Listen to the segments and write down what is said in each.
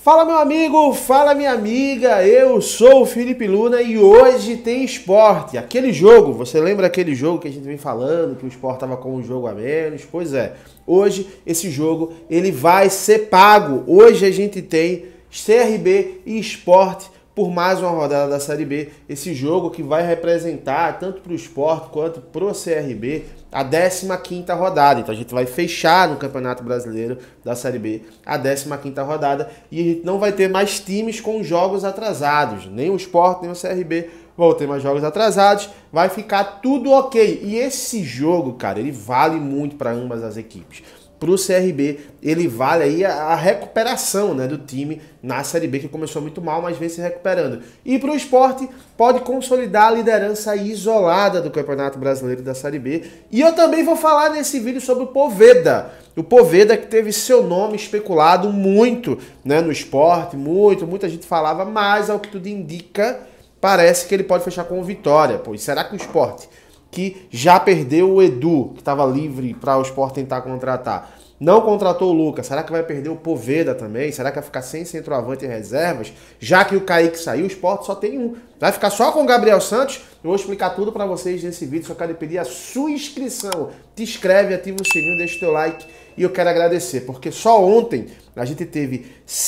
Fala meu amigo, fala minha amiga, eu sou o Felipe Luna e hoje tem esporte. Aquele jogo, você lembra aquele jogo que a gente vem falando, que o Sport tava com um jogo a menos? Pois é, hoje esse jogo ele vai ser pago. Hoje a gente tem CRB e Sport por mais uma rodada da Série B. Esse jogo que vai representar tanto para o Sport quanto para o CRB a 15ª rodada. Então a gente vai fechar no Campeonato Brasileiro da Série B a 15ª rodada e a gente não vai ter mais times com jogos atrasados. Nem o Sport, nem o CRB vão ter mais jogos atrasados. Vai ficar tudo ok. E esse jogo, cara, ele vale muito para ambas as equipes. Para o CRB, ele vale aí a recuperação, né, do time na Série B, que começou muito mal, mas vem se recuperando. E para o Sport, pode consolidar a liderança isolada do Campeonato Brasileiro da Série B. E eu também vou falar nesse vídeo sobre o Poveda. O Poveda que teve seu nome especulado muito, né, no Sport, muita gente falava, mas ao que tudo indica, parece que ele pode fechar com vitória. Pois será que o Sport, que já perdeu o Edu, que estava livre para o Sport tentar contratar, não contratou o Lucas, será que vai perder o Poveda também? Será que vai ficar sem centroavante e reservas? Já que o Kaique saiu, o Sport só tem um. Vai ficar só com o Gabriel Santos? Eu vou explicar tudo para vocês nesse vídeo, só quero pedir a sua inscrição. Te inscreve, ativa o sininho, deixa o teu like e eu quero agradecer, porque só ontem a gente teve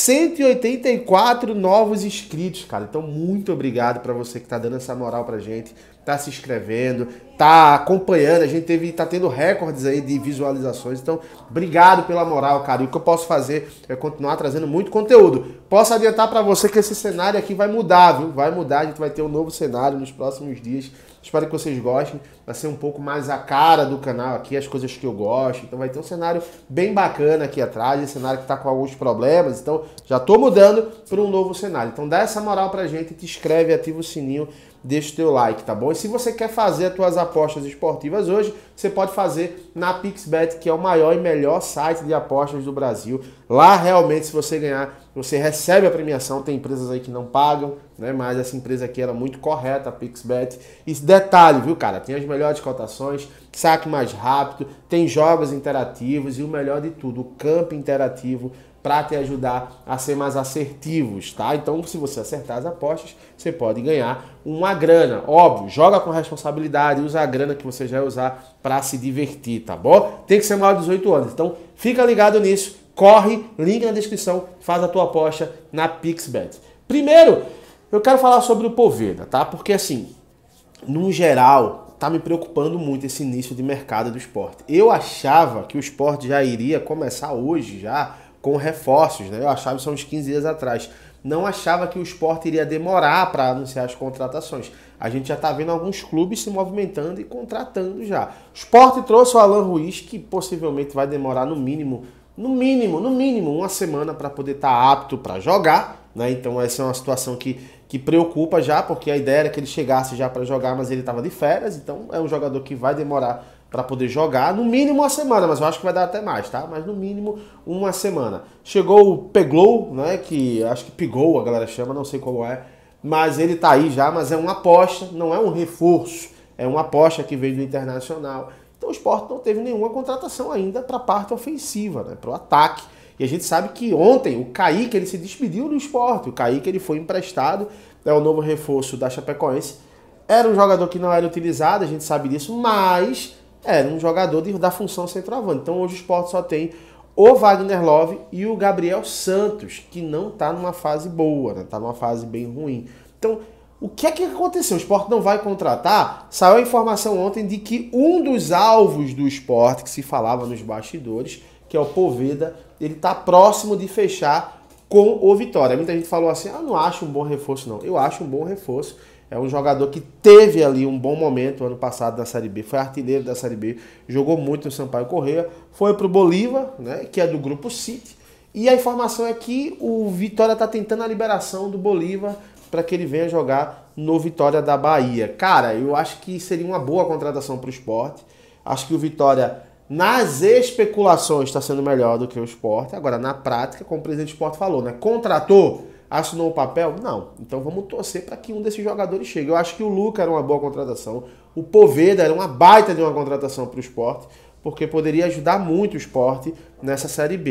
184 novos inscritos, cara. Então muito obrigado para você que tá dando essa moral pra gente, tá se inscrevendo, tá acompanhando, a gente tá tendo recordes aí de visualizações, então obrigado pela moral, cara, e o que eu posso fazer é continuar trazendo muito conteúdo. Posso adiantar pra você que esse cenário aqui vai mudar, viu? Vai mudar, a gente vai ter um novo cenário nos próximos dias, espero que vocês gostem, vai ser um pouco mais a cara do canal aqui, as coisas que eu gosto, então vai ter um cenário bem bacana aqui atrás, esse cenário que tá com alguns problemas, então já tô mudando para um novo cenário, então dá essa moral pra gente, te inscreve, ativa o sininho, deixa o teu like, tá bom? E se você quer fazer as tuas apostas esportivas hoje, você pode fazer na PixBet, que é o maior e melhor site de apostas do Brasil. Lá realmente, se você ganhar, você recebe a premiação. Tem empresas aí que não pagam, né? Mas essa empresa aqui era muito correta, a PixBet. E detalhe, viu, cara? Tem as melhores cotações, saque mais rápido, tem jogos interativos e o melhor de tudo, o campo interativo, para te ajudar a ser mais assertivos, tá? Então, se você acertar as apostas, você pode ganhar uma grana. Óbvio, joga com responsabilidade, usa a grana que você já vai usar para se divertir, tá bom? Tem que ser maior de 18 anos. Então, fica ligado nisso, corre, link na descrição, faz a tua aposta na PixBet. Primeiro, eu quero falar sobre o Poveda, tá? Porque assim, no geral, tá me preocupando muito esse início de mercado do Sport. Eu achava que o Sport já iria começar hoje, já, com reforços, né? Eu achava isso há uns 15 dias atrás. Não achava que o Sport iria demorar para anunciar as contratações. A gente já está vendo alguns clubes se movimentando e contratando já. O Sport trouxe o Alan Ruiz, que possivelmente vai demorar no mínimo uma semana para poder estar apto para jogar, né? Então essa é uma situação que preocupa já, porque a ideia era que ele chegasse já para jogar, mas ele estava de férias, então é um jogador que vai demorar para poder jogar, no mínimo uma semana, mas eu acho que vai dar até mais, tá? Mas no mínimo uma semana. Chegou o Peglow, né, que acho que Pigou a galera chama, não sei como é, mas ele tá aí já, mas é uma aposta, não é um reforço, é uma aposta que veio do Internacional. Então o Sport não teve nenhuma contratação ainda para a parte ofensiva, né, para o ataque. E a gente sabe que ontem o Kaique, ele se despediu do Sport, o Kaique ele foi emprestado, é o novo reforço da Chapecoense. Era um jogador que não era utilizado, a gente sabe disso, mas era um jogador da função centroavante. Então hoje o Sport só tem o Wagner Love e o Gabriel Santos, que não está numa fase boa, né? Tá numa fase bem ruim. Então, o que é que aconteceu? O Sport não vai contratar? Saiu a informação ontem de que um dos alvos do Sport, que se falava nos bastidores, que é o Poveda, ele está próximo de fechar com o Vitória. Muita gente falou assim, não acho um bom reforço não. Eu acho um bom reforço. É um jogador que teve ali um bom momento ano passado na Série B, foi artilheiro da Série B, jogou muito no Sampaio Corrêa, foi para o Bolívar, né, que é do Grupo City, e a informação é que o Vitória está tentando a liberação do Bolívar para que ele venha jogar no Vitória da Bahia. Cara, eu acho que seria uma boa contratação para o Sport, acho que o Vitória, nas especulações, está sendo melhor do que o Sport, agora na prática, como o presidente do Sport falou, né, contratou, assinou o papel? Não. Então vamos torcer para que um desses jogadores chegue. Eu acho que o Lucas era uma boa contratação. O Poveda era uma baita de uma contratação para o Sport, porque poderia ajudar muito o Sport nessa Série B.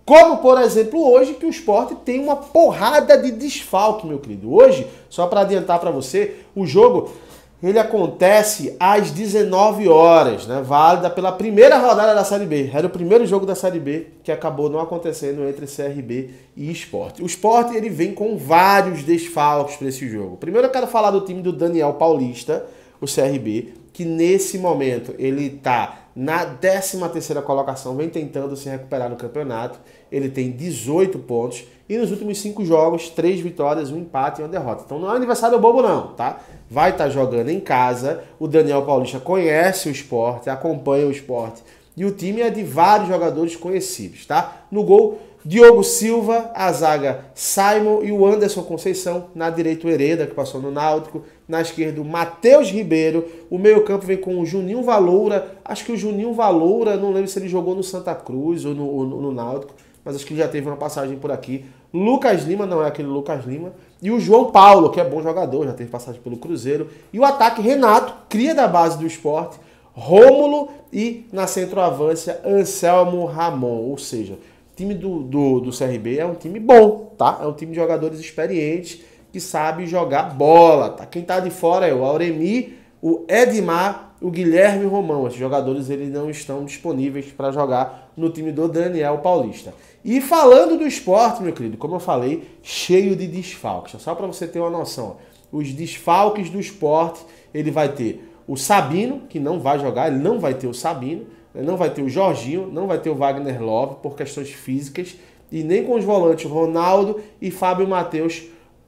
Como, por exemplo, hoje, que o Sport tem uma porrada de desfalque, meu querido. Hoje, só para adiantar para você, o jogo ele acontece às 19 horas, né? Válida pela primeira rodada da Série B. Era o primeiro jogo da Série B que acabou não acontecendo entre CRB e Sport. O Sport ele vem com vários desfalques para esse jogo. Primeiro eu quero falar do time do Daniel Paulista, o CRB, que nesse momento ele está na 13ª colocação, vem tentando se recuperar no campeonato. Ele tem 18 pontos e nos últimos 5 jogos, 3 vitórias, 1 empate e 1 derrota. Então não é aniversário bobo não, tá? Vai estar jogando em casa, o Daniel Paulista conhece o Sport, acompanha o Sport e o time é de vários jogadores conhecidos, tá? No gol, Diogo Silva, a zaga Simon e o Anderson Conceição, na direita o Hereda, que passou no Náutico, na esquerda o Matheus Ribeiro, o meio campo vem com o Juninho Valoura, acho que o Juninho Valoura, não lembro se ele jogou no Santa Cruz ou no Náutico, mas acho que ele já teve uma passagem por aqui. Lucas Lima, não é aquele Lucas Lima, e o João Paulo, que é bom jogador, já teve passagem pelo Cruzeiro, e o ataque Renato, cria da base do Sport, Rômulo e na centroavância Anselmo Ramon, ou seja, o time do CRB é um time bom, tá? É um time de jogadores experientes que sabe jogar bola, tá? Quem tá de fora é o Auremi, o Edmar, o Guilherme Romão. Esses jogadores eles não estão disponíveis para jogar no time do Daniel Paulista. E falando do Sport, meu querido, como eu falei, cheio de desfalques. Só para você ter uma noção, os desfalques do Sport, ele vai ter o Sabino, que não vai jogar, ele não vai ter o Sabino, não vai ter o Jorginho, não vai ter o Wagner Love por questões físicas, e nem com os volantes Ronaldo e Fábio Matheus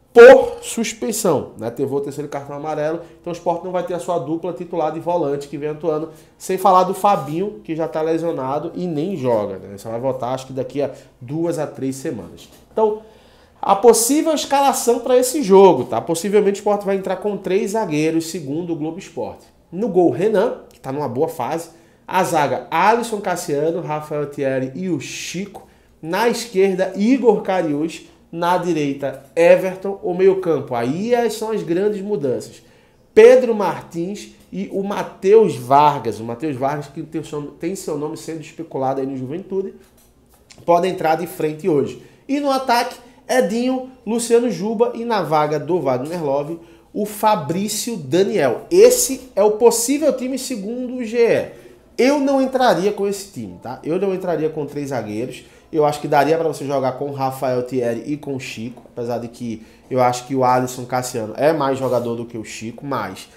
por suspensão, né? Teve o terceiro cartão amarelo, então o Sport não vai ter a sua dupla titular de volante que vem atuando, sem falar do Fabinho, que já está lesionado e nem joga, né? Só vai voltar acho que daqui a 2 a 3 semanas. Então, a possível escalação para esse jogo, tá? Possivelmente o Sport vai entrar com 3 zagueiros, segundo o Globo Esporte. No gol, Renan, que está numa boa fase. A zaga, Alisson Cassiano, Rafael Thierry e o Chico. Na esquerda, Igor Cariús. Na direita, Everton. O meio campo, aí são as grandes mudanças. Pedro Martins e o Matheus Vargas. O Matheus Vargas, que tem seu nome sendo especulado aí no Juventude, pode entrar de frente hoje. E no ataque, Edinho, Luciano Juba e na vaga do Wagner Love, o Fabrício Daniel. Esse é o possível time segundo o GE. Eu não entraria com esse time, tá? Eu não entraria com 3 zagueiros. Eu acho que daria para você jogar com o Rafael Thierry e com o Chico, apesar de que eu acho que o Alisson Cassiano é mais jogador do que o Chico, mas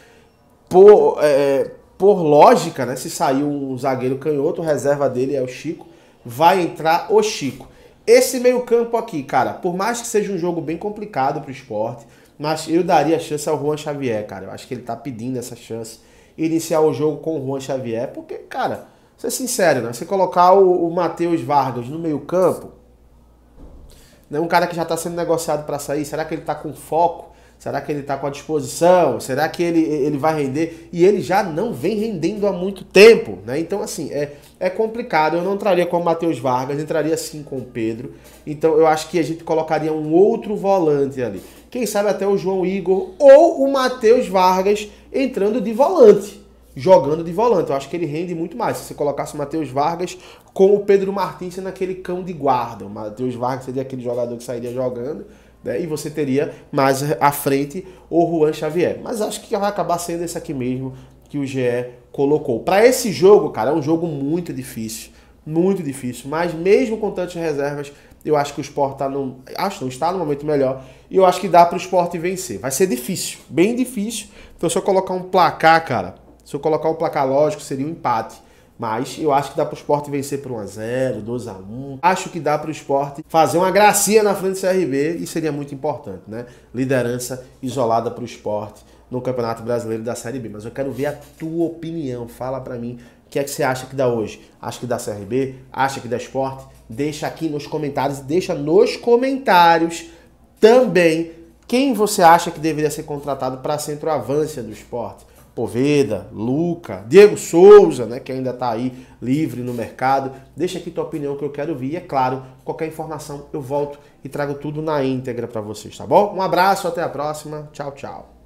por lógica, né? Se sair um zagueiro canhoto, a reserva dele é o Chico, vai entrar o Chico. Esse meio campo aqui, cara, por mais que seja um jogo bem complicado pro Sport, mas eu daria chance ao Juan Xavier, cara. Eu acho que ele tá pedindo essa chance, iniciar o jogo com o Juan Xavier, porque, cara, ser sincero, né? Você colocar o Matheus Vargas no meio campo, né? Um cara que já está sendo negociado para sair, será que ele está com foco? Será que ele está com a disposição? Será que ele vai render? E ele já não vem rendendo há muito tempo, né? Então, assim, é complicado. Eu não entraria com o Matheus Vargas, entraria sim com o Pedro. Então, eu acho que a gente colocaria um outro volante ali. Quem sabe até o João Igor ou o Matheus Vargas entrando de volante, jogando de volante. Eu acho que ele rende muito mais. Se você colocasse o Matheus Vargas com o Pedro Martins naquele cão de guarda. O Matheus Vargas seria aquele jogador que sairia jogando, né? E você teria mais à frente o Juan Xavier. Mas acho que vai acabar sendo esse aqui mesmo que o GE colocou. Para esse jogo, cara, é um jogo muito difícil. Muito difícil. Mas mesmo com tantas reservas, eu acho que o Sport está no momento melhor. E eu acho que dá para o Sport vencer. Vai ser difícil. Bem difícil. Então se eu colocar um placar, cara, se eu colocar um placar lógico, seria um empate. Mas eu acho que dá para o Sport vencer por 1-0, 2-1. Acho que dá para o Sport fazer uma gracinha na frente do CRB e seria muito importante, né? Liderança isolada para o Sport no Campeonato Brasileiro da Série B. Mas eu quero ver a tua opinião. Fala para mim o que é que você acha que dá hoje. Acha que dá CRB? Acha que dá Sport? Deixa aqui nos comentários. Deixa nos comentários também quem você acha que deveria ser contratado para a centroavância do Sport. Poveda, Luca, Diego Souza, né, que ainda está aí livre no mercado. Deixa aqui tua opinião que eu quero ouvir. E é claro, qualquer informação eu volto e trago tudo na íntegra para vocês, tá bom? Um abraço, até a próxima. Tchau, tchau.